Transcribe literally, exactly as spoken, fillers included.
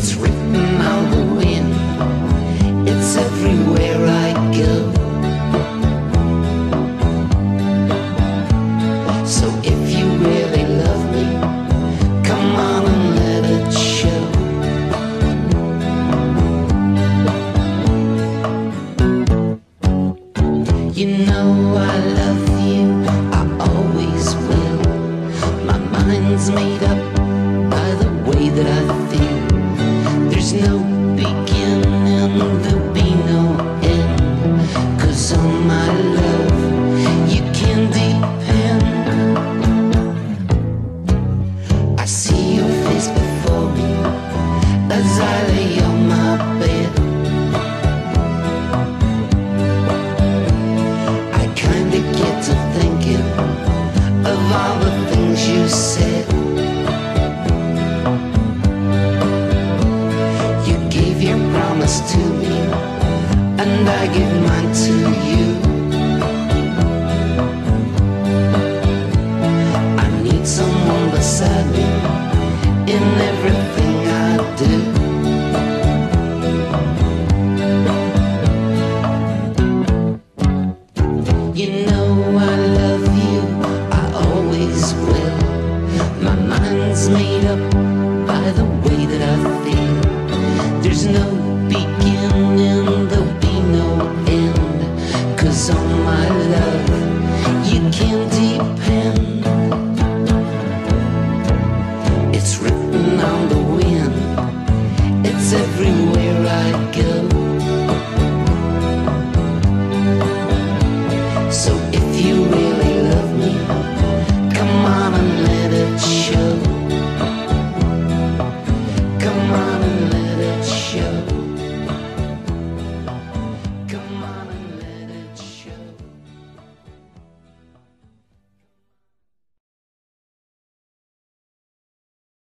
It's written on the wind, it's everywhere I go. So if you really love me, come on and let it show. You know I love you, I always will. My mind's made up by the way that I feel. There's no beginning, there'll be no end, 'cause on my love you can depend. I see your face before me as I lay on my bed. I kinda get to thinking of all the things you said. You gave your promise to me, and I give mine to you. I need someone beside me in everything I do. You know I love you, I always will. My mind's made up by the way that I feel. There's no